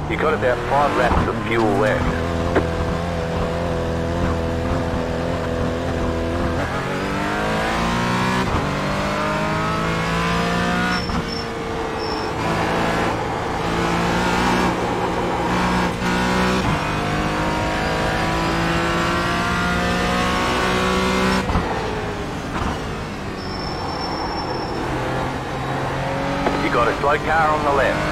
You got about 5 laps of fuel left. You got a slow car on the left.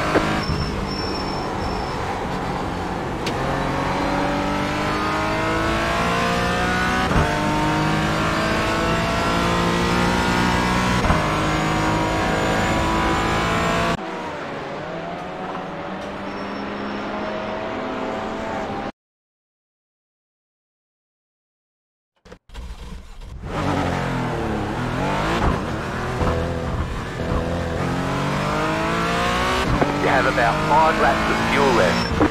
You have about 5 laps of fuel left.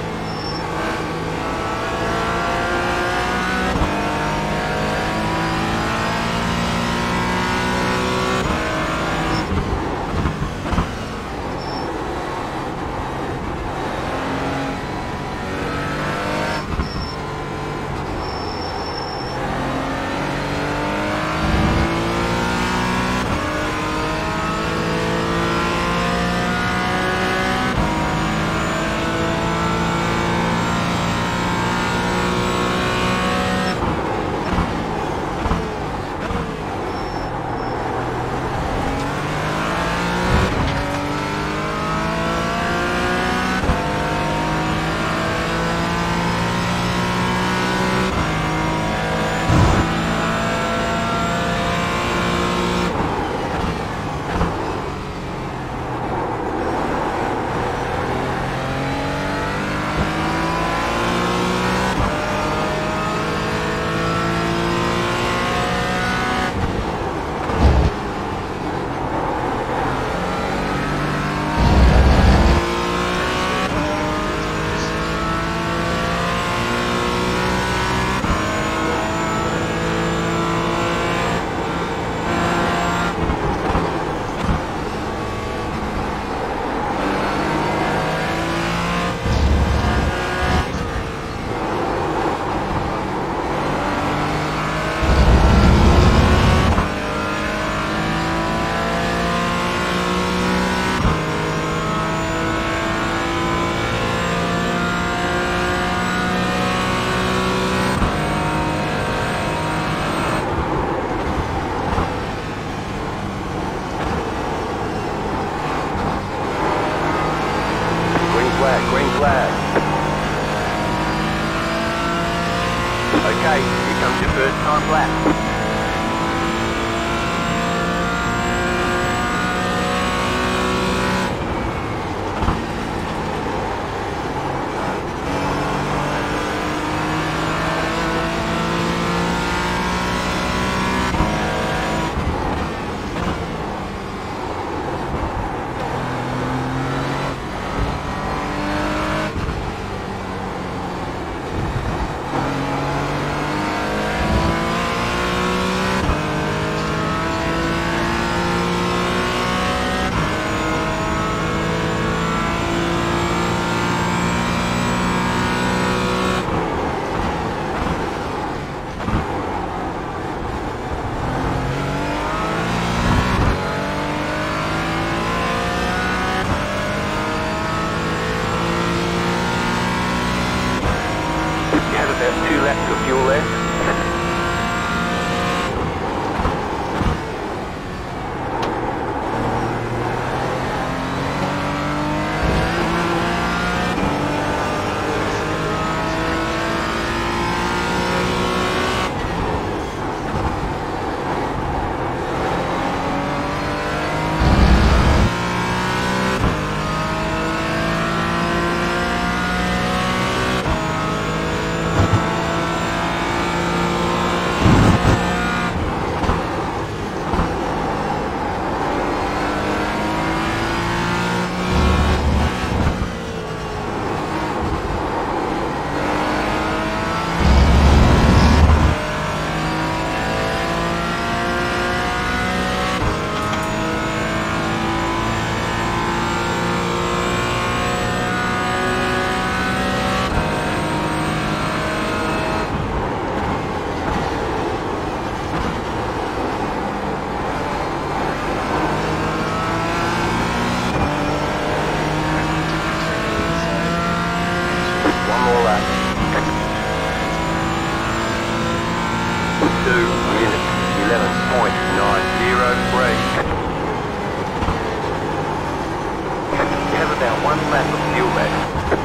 Green flag. Okay, here comes your first time lap. minutes, 11.903. You have about 1 lap of fuel left.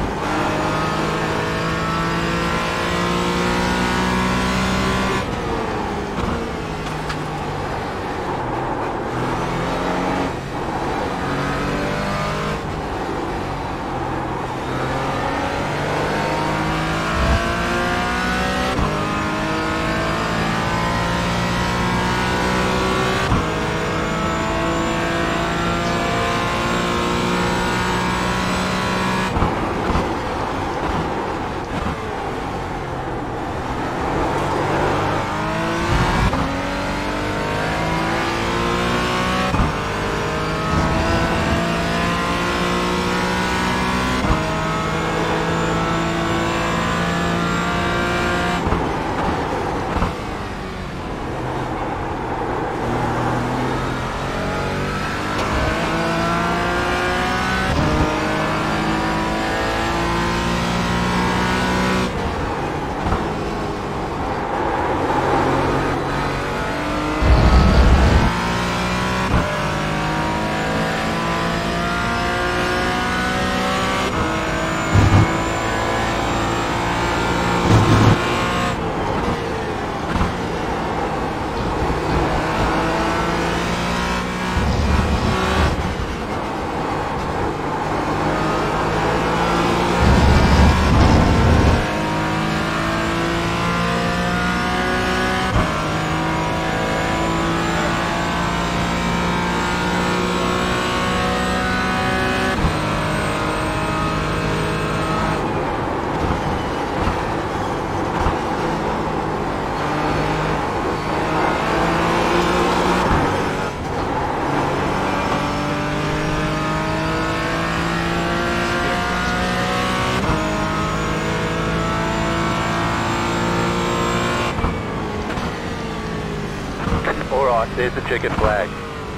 Alright, there's the checkered flag.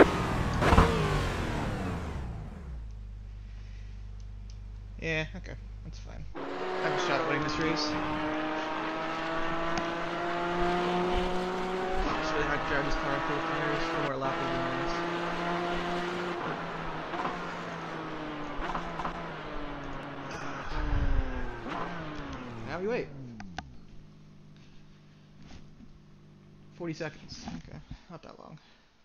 Yeah, okay, that's fine. I have a shot at winning this race. It's really hard to drive this car up here. There's 4 more laps of this. Now we wait. 40 seconds. Okay, not that long.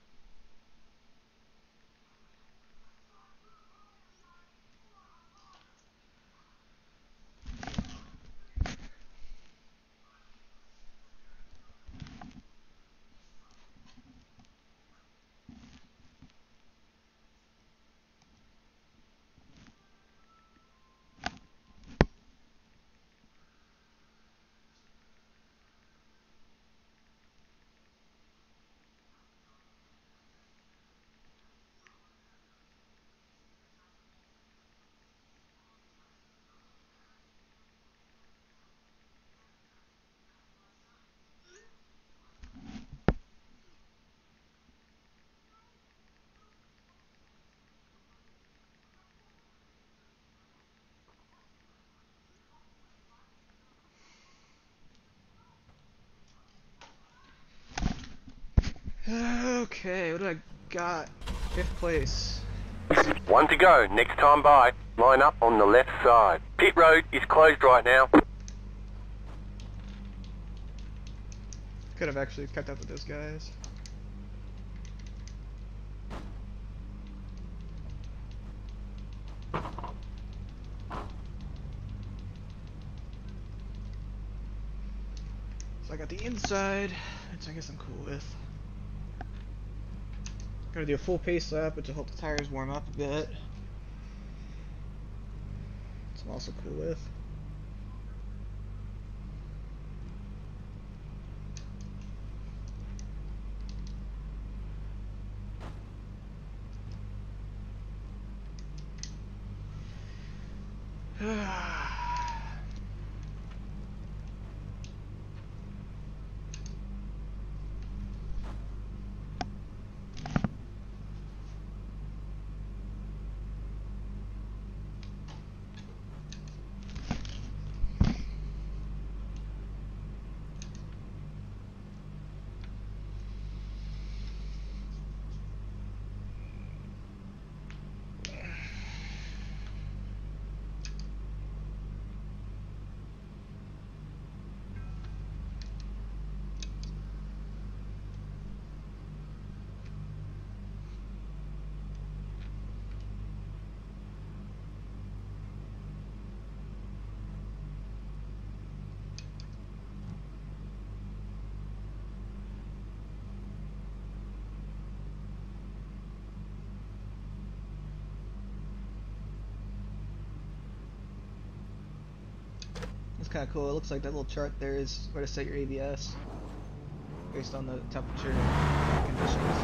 Okay, what do I got? 5th place. 1 to go, next time by. Line up on the left side. Pit road is closed right now. Could have actually kept up with those guys. So I got the inside, which I guess I'm cool with. Gonna do a full pace lap, which will help the tires warm up a bit. Which I'm also cool with. kind of cool. It looks like that little chart there is where to set your ABS based on the temperature and conditions.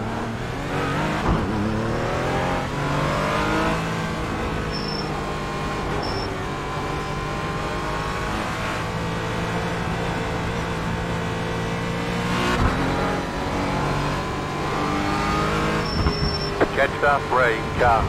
Catch up, Ray, car.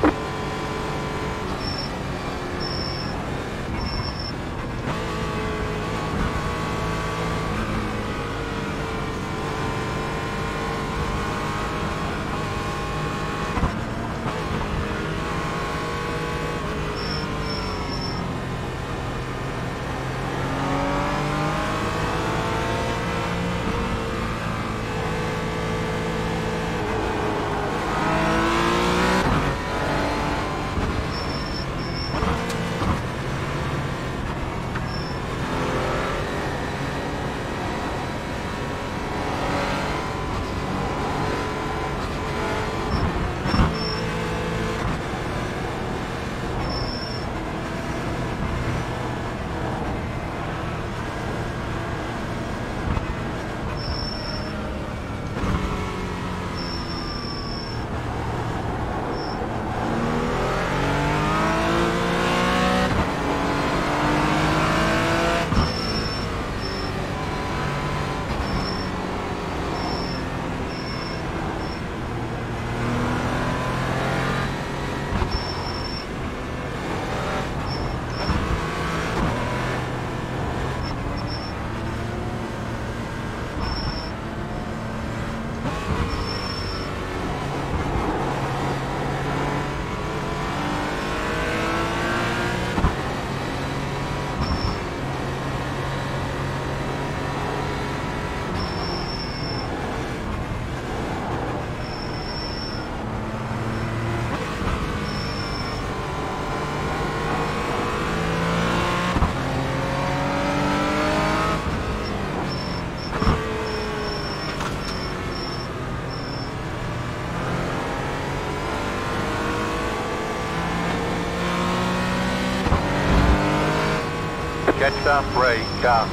Catch up, Ray, car.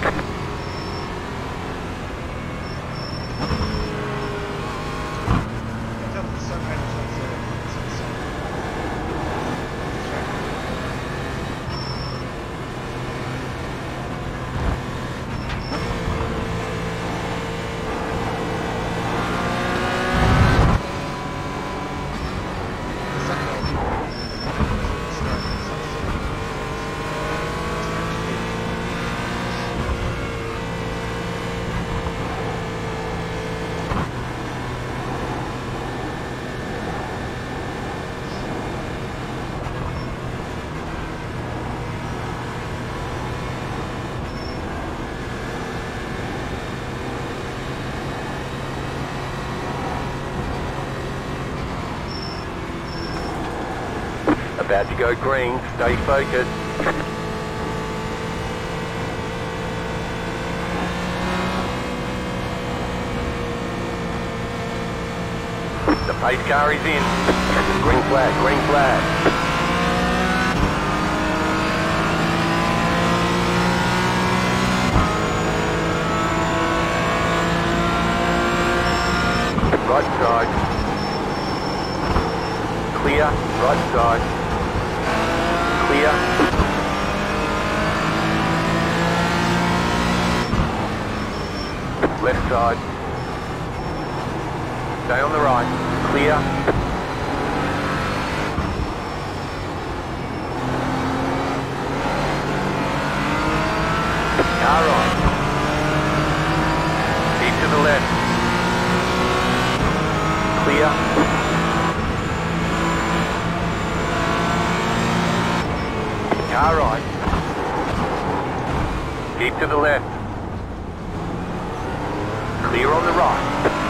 About to go green, stay focused. The pace car is in. Green flag, green flag. Right side. Clear, right side. Clear. Left side. Stay on the right. Clear. Car right. Keep to the left. Clear. Car right. Keep to the left. Clear on the right.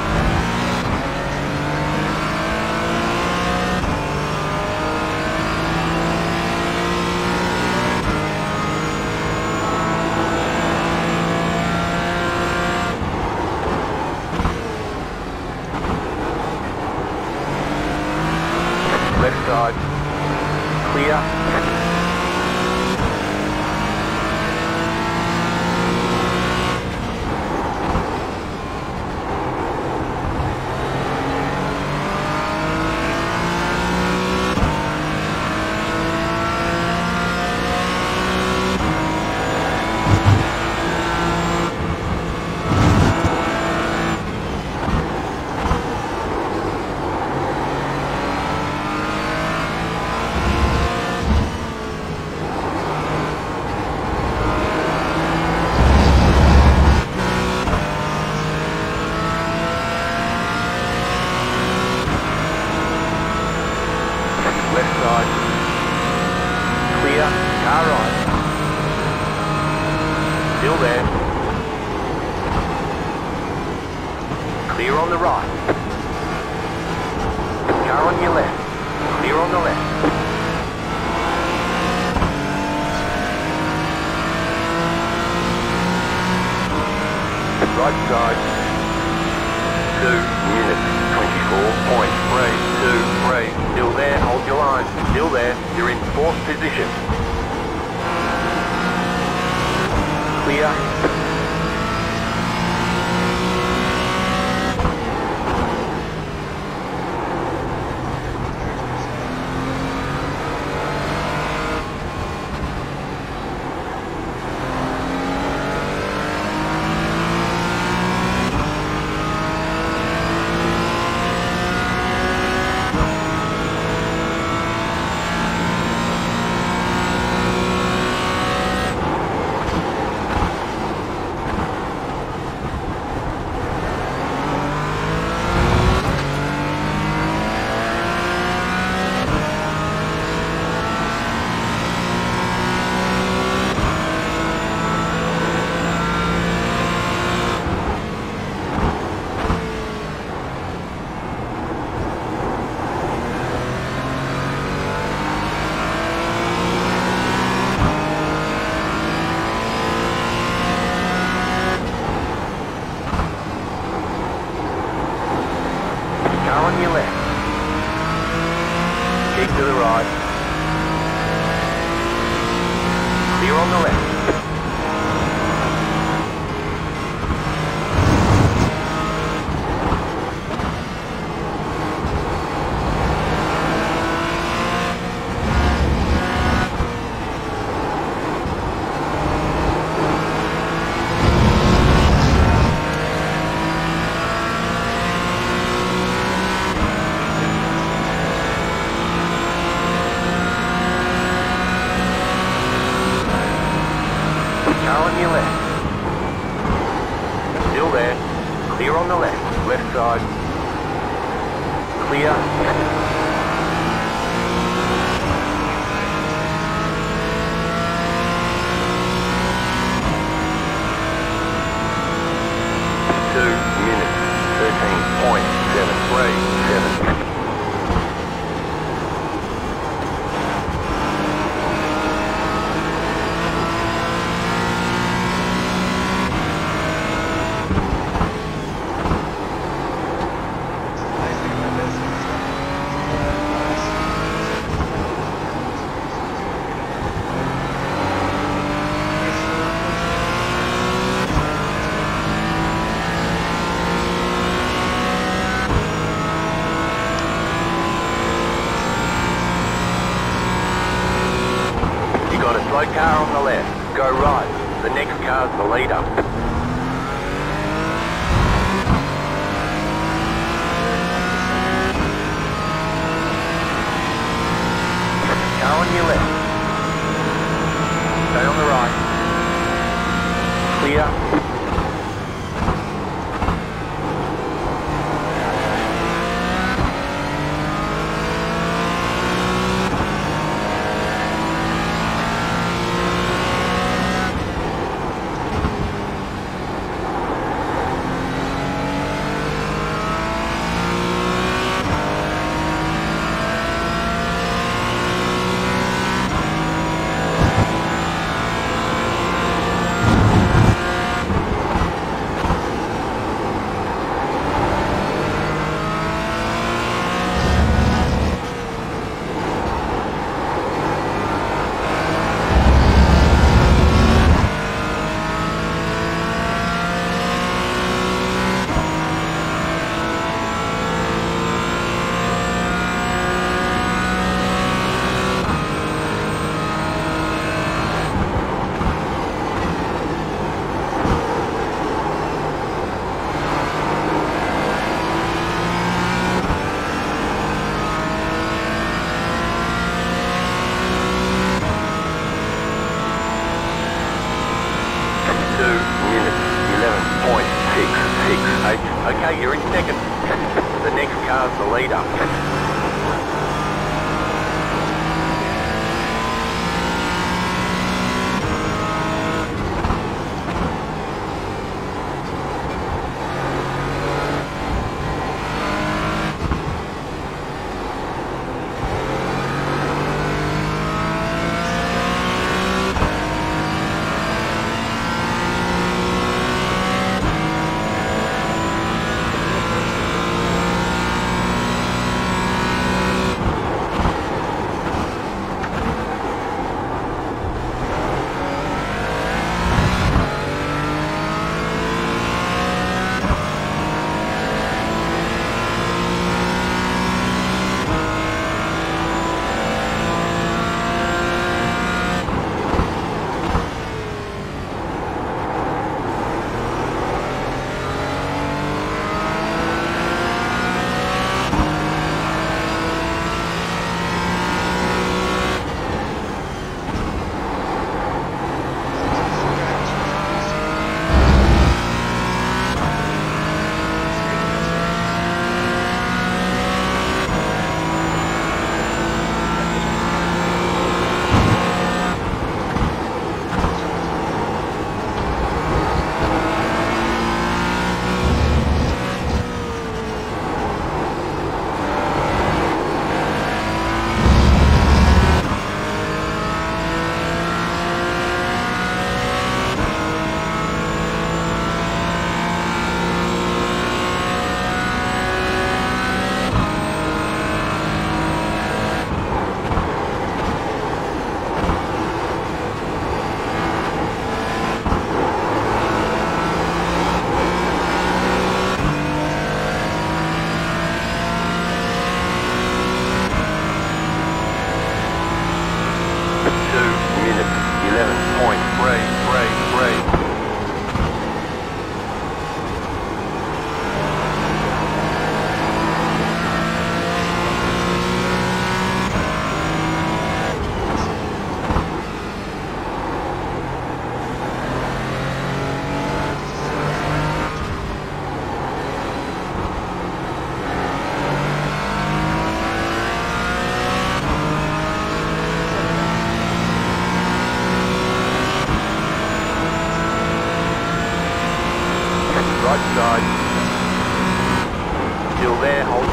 Left side. Clear. Clear on the right. Car on your left. Clear on the left. Right side. 2 minutes. 24.323. Still there. Hold your line. Still there. You're in 4th position. Clear. Car on your left. Keep to the right. Clear on the left. Car on your left. Still there. Clear on the left. Left side. Clear. Two minutes. 13.737. Got a slow car on the left. Go right. The next car's the leader. Car on your left. Stay on the right. Clear. 11.668. Okay, you're in second. The next car's the leader.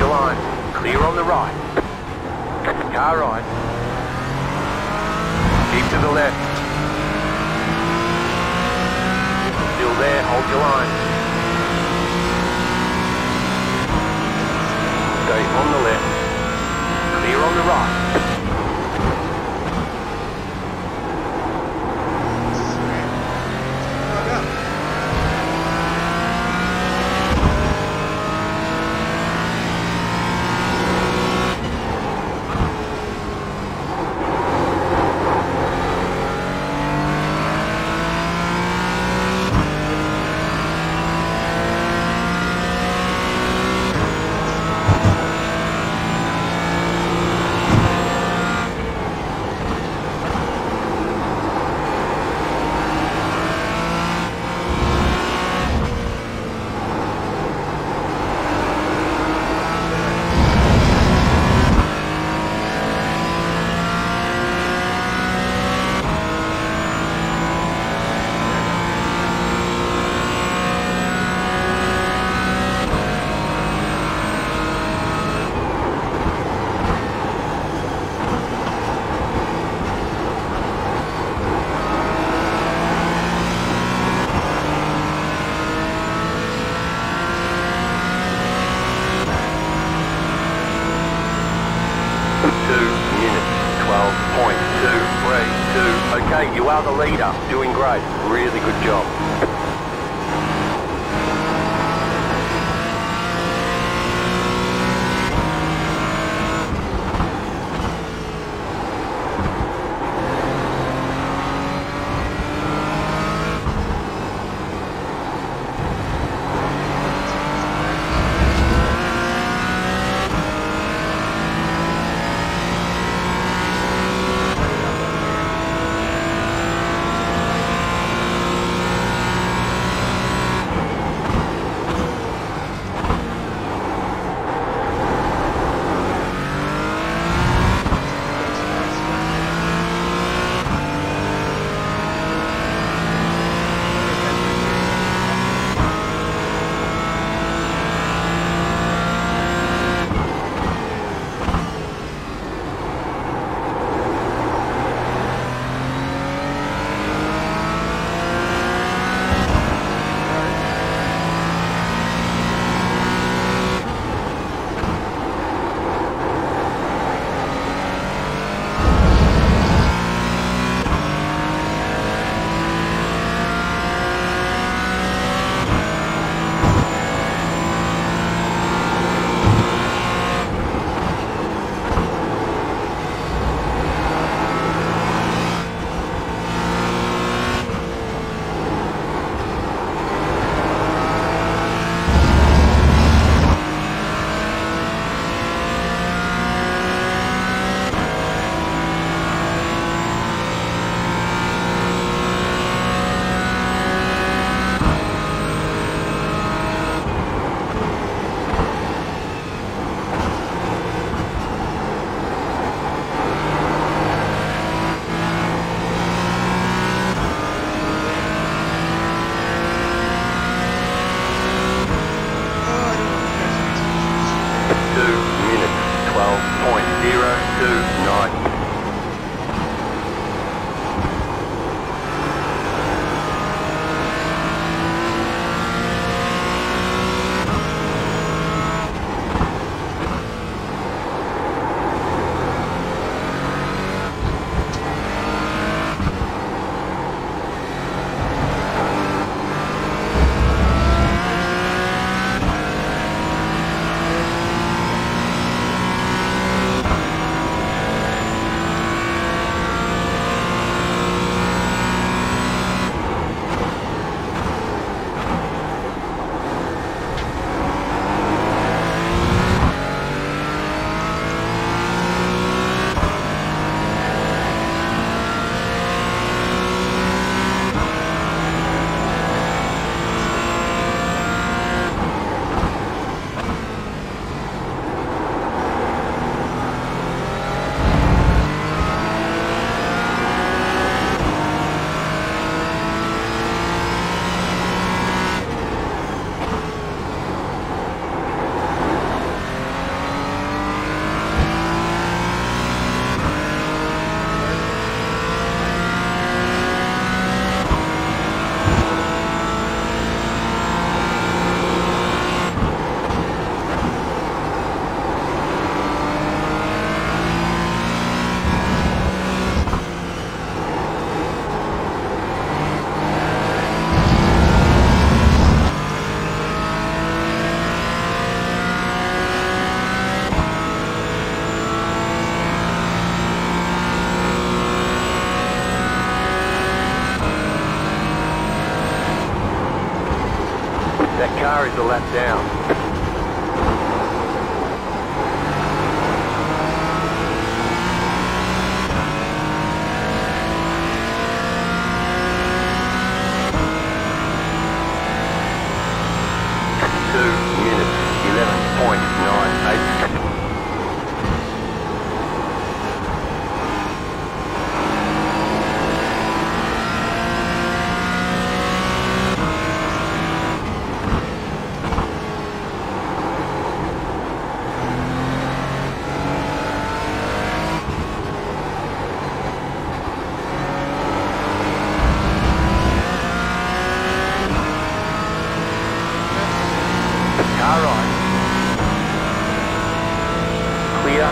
your line. Clear on the right. Car right. Keep to the left. Still there, hold your line. Stay on the left. Clear on the right. Okay, you are the leader. Doing great. Really good job. lap down. Car right. Clear.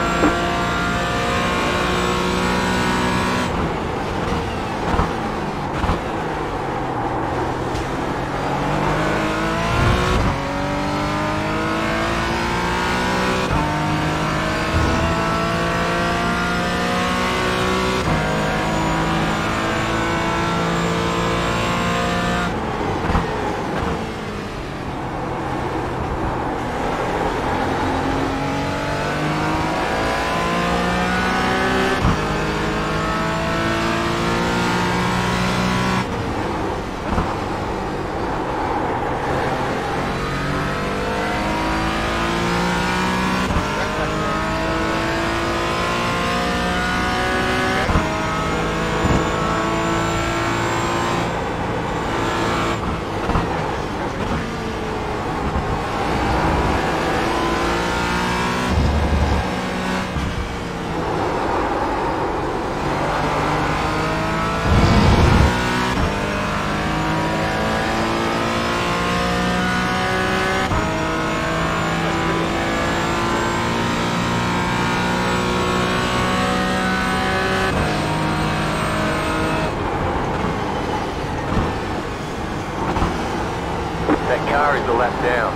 That car is a lap down.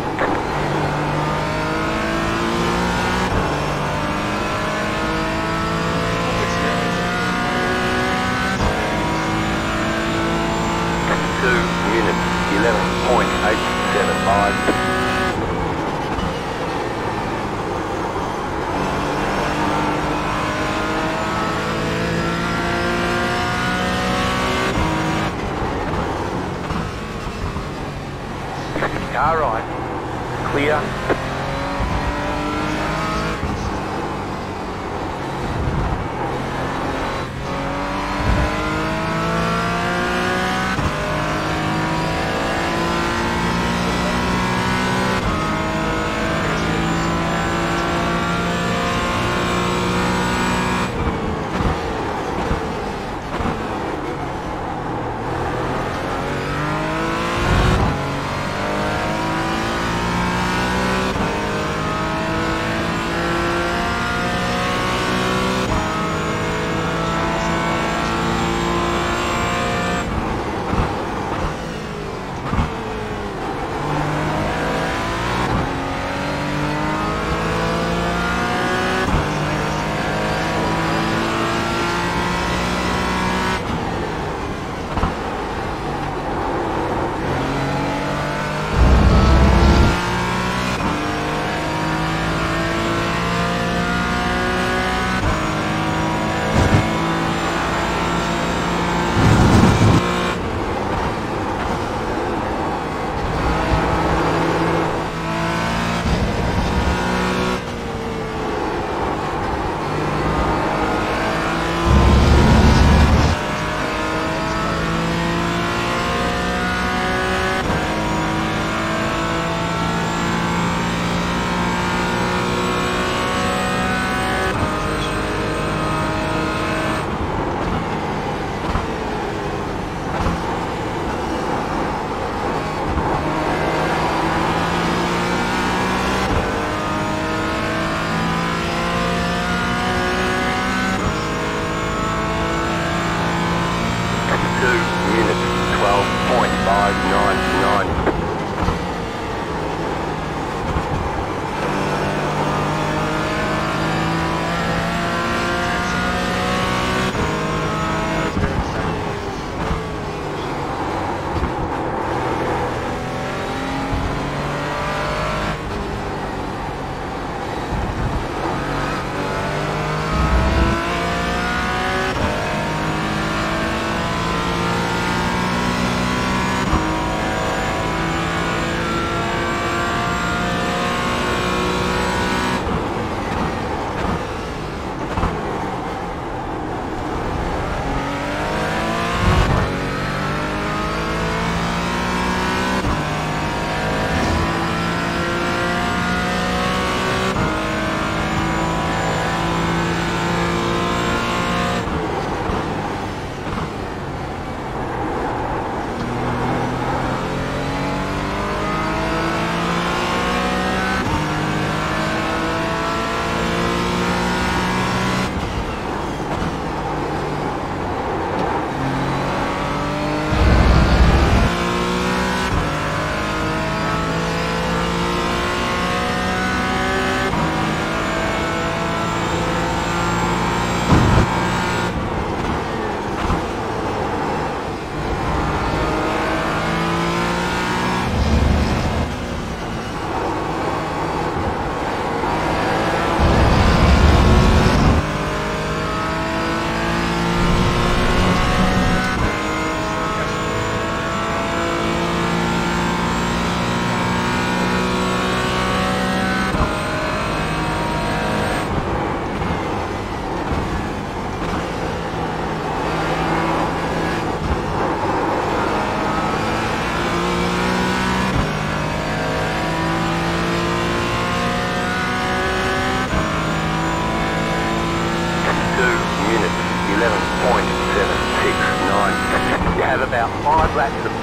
Minutes, 11.875. Car right. Clear.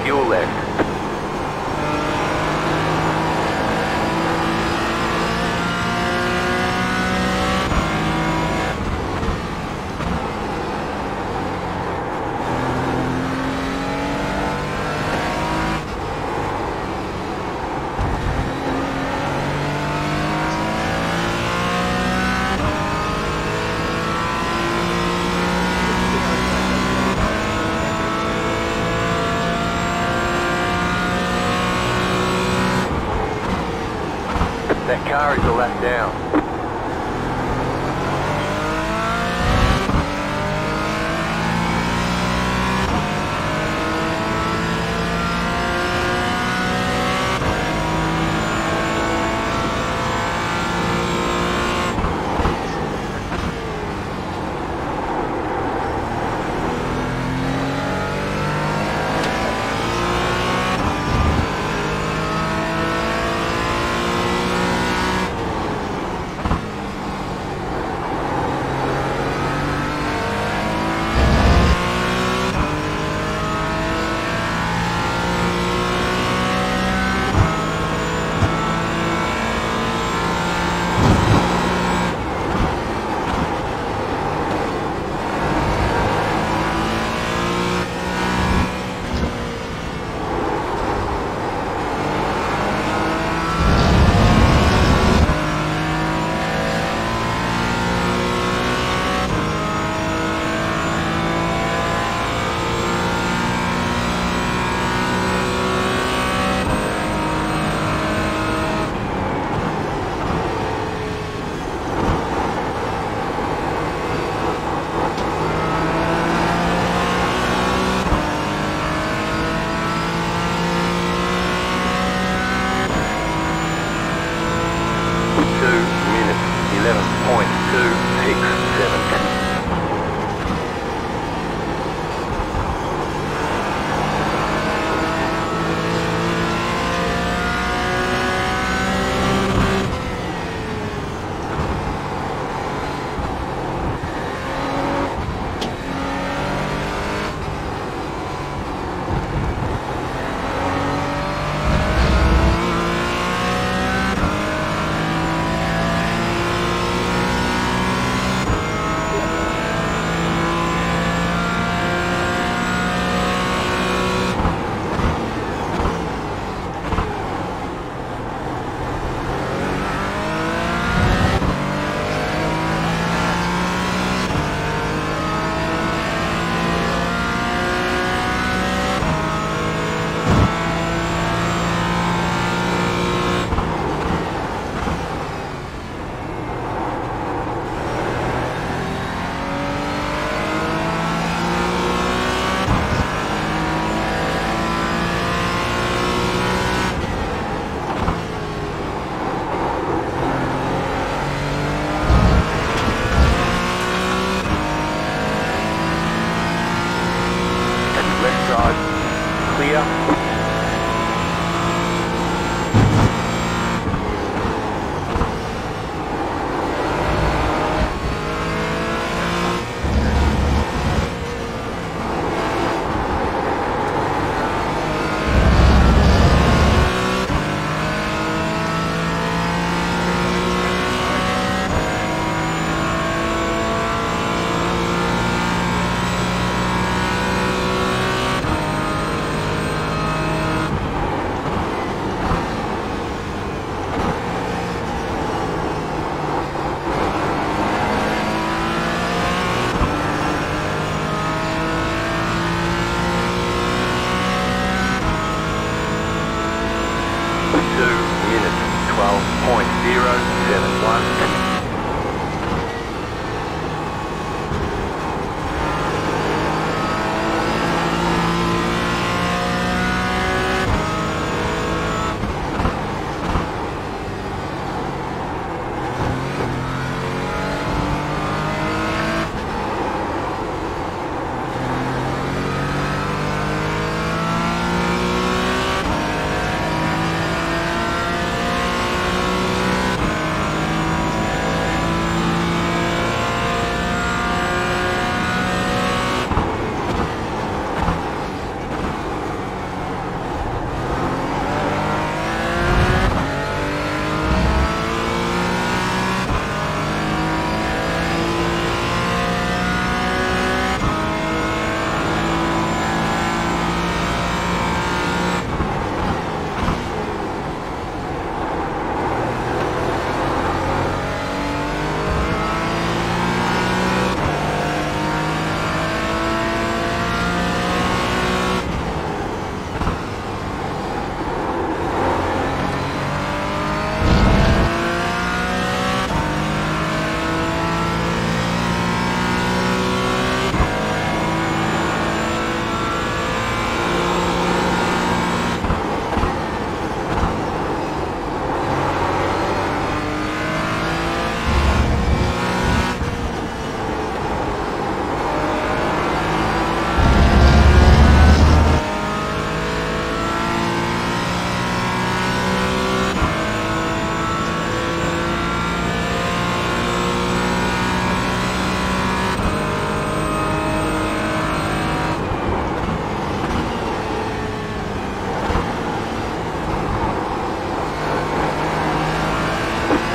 fuel left. That car is a lap down.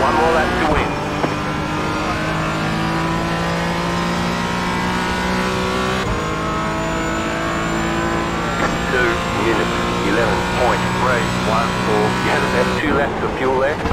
One more lap to win. 2 minutes, 11.314. You have about 2 laps of fuel left.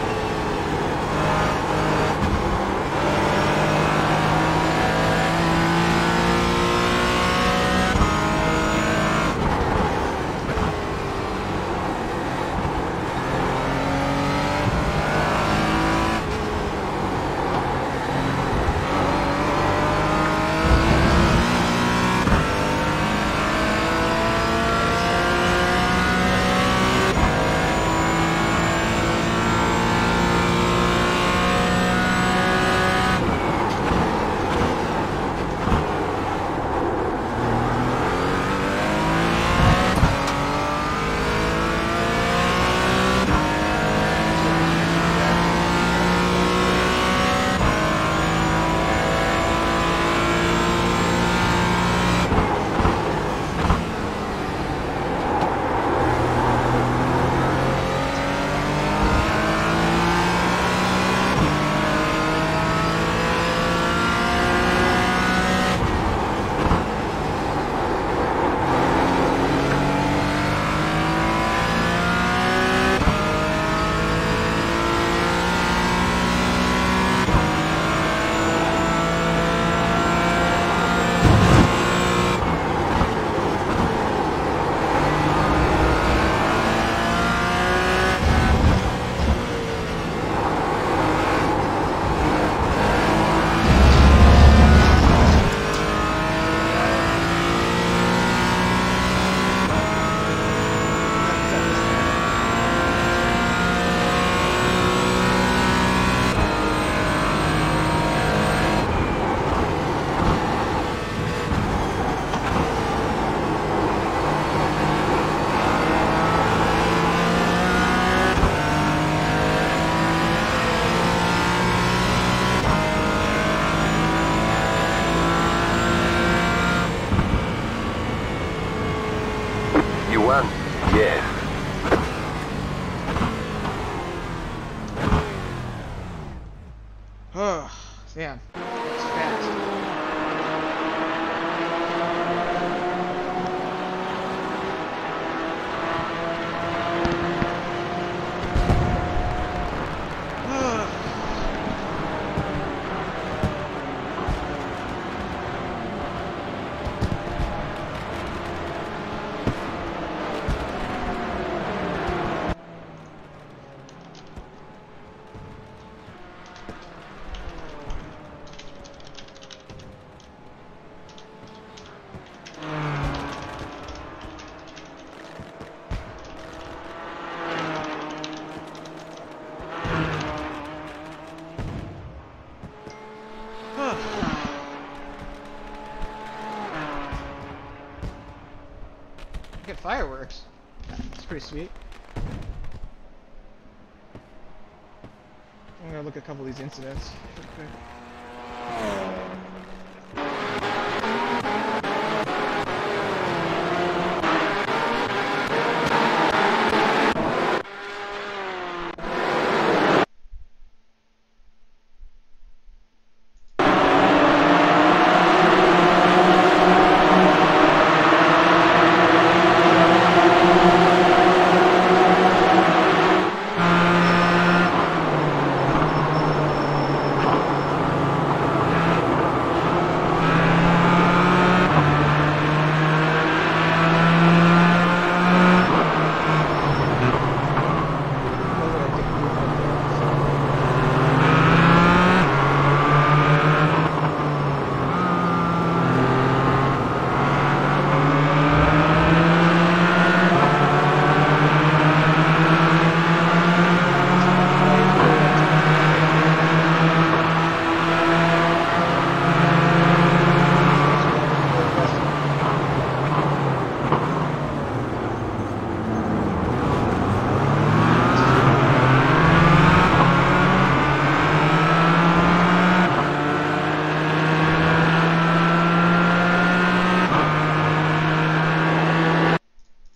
You won? Yes. Oh, damn. It's fast. Get fireworks. It's pretty sweet. I'm gonna look at a couple of these incidents real quick.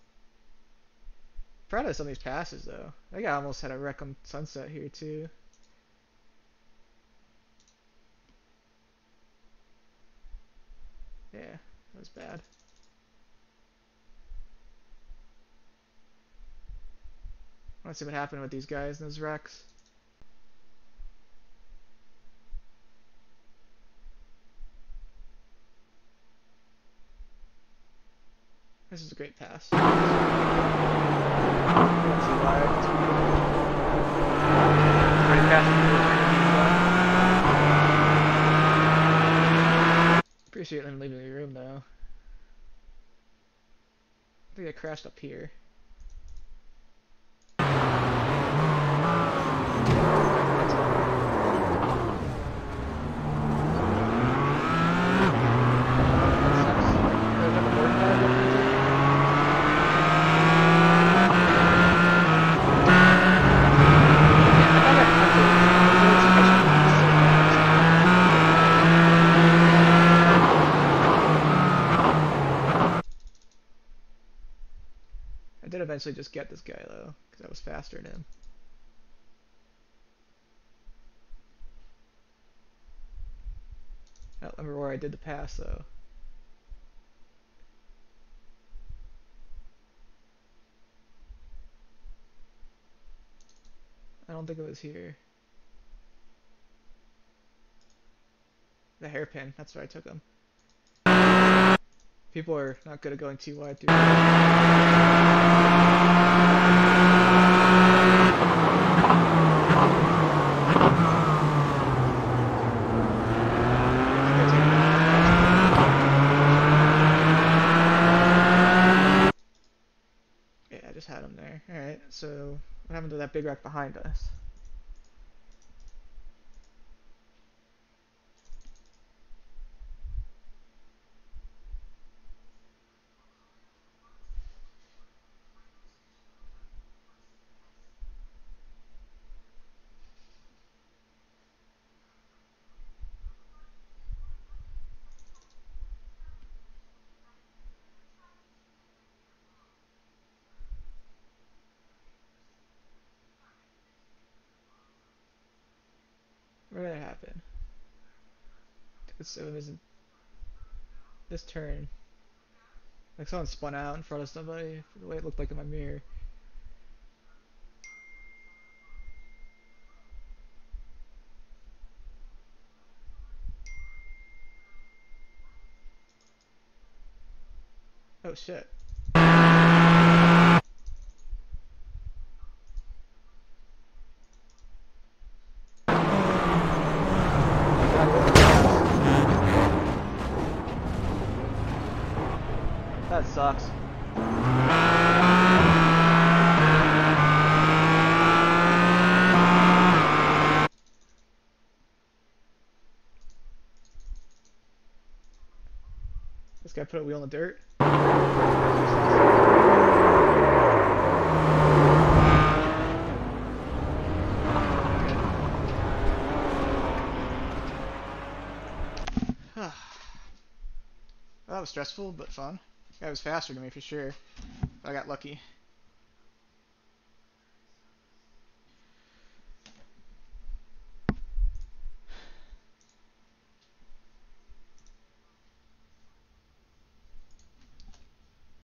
Proud of some of these passes though. I think I almost had a wreck on Sunset here too. Yeah, that was bad. Let's see what happened with these guys and those wrecks. This is a great pass. Appreciate them leaving the room though. I think I crashed up here. I did eventually just get this guy though, because I was faster than him. I don't remember where I did the pass though. I don't think it was here. The hairpin, that's where I took him. People are not good at going too wide through. Yeah, I just had him there. Alright, so what happened to that big wreck behind us? Where did that happen? So it was this turn. Like someone spun out in front of somebody, the way it looked like in my mirror. Oh shit. That sucks. This guy put a wheel in the dirt. That was stressful, but fun. Guy was faster than me for sure. But I got lucky.